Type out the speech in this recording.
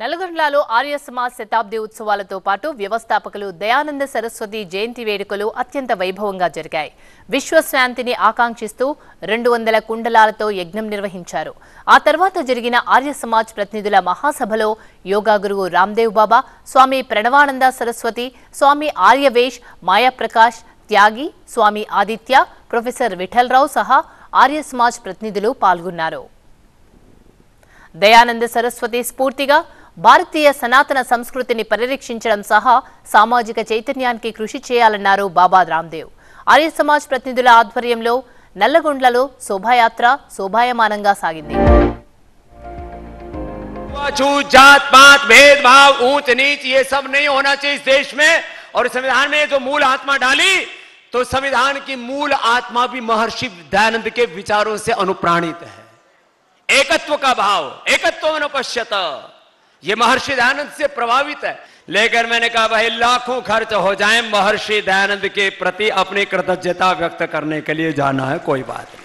నల్గొండలో ఆర్య సమాజ్ శతాబ్ది ఉత్సవాలతో పాటు వ్యవస్థాపకులు దయానంద సరస్వతి జయంతి వేడుకలు అత్యంత వైభవంగా జరిగాయి. విశ్వశాంతిని ఆకాంక్షిస్తూ 200 కుండలాలతో యజ్ఞం నిర్వహించారు. ఆ తర్వాత జరిగిన ఆర్య సమాజ్ ప్రతినిధుల మహాసభలో యోగా గురువు రామ్దేవ్ బాబా, స్వామి ప్రణవానంద సరస్వతి, స్వామి ఆర్యవేష్, మాయాప్రకాష్ త్యాగి, స్వామి ఆదిత్య, ప్రొఫెసర్ విఠలరావు సహా ఆర్య సమాజ్ ప్రతినిధులు పాల్గొన్నారు. దయానంద సరస్వతి స్ఫూర్తిగా భారతీయ సనాతన సంస్కృతిని పరిరక్షించడం సహా సామాజిక చైతన్యానికి కృషి చేయాలన్నారు బాబా రామ్దేవ్. ఆర్య సమాజ్ ప్రతినిధుల ఆధ్వర్యంలో నల్లగొండలో శోభాయాత్ర శోభాయమానంగా సాగింది. जात पात भेदभाव ऊंच नीच ये सब नहीं होना चाहिए इस देश में। और संविधान में जो मूल आत्मा डाली तो संविधान की मूल आत्मा भी महर्षि दयानंद के विचारों से अनुप्राणित है। एकत्व का भाव, एकत्व अनुपश्यत, ये महर्षि दयानंद से प्रभावित है। लेकर मैंने कहा भाई लाखों खर्च हो जाए, महर्षि दयानंद के प्रति अपनी कृतज्ञता व्यक्त करने के लिए जाना है, कोई बात नहीं।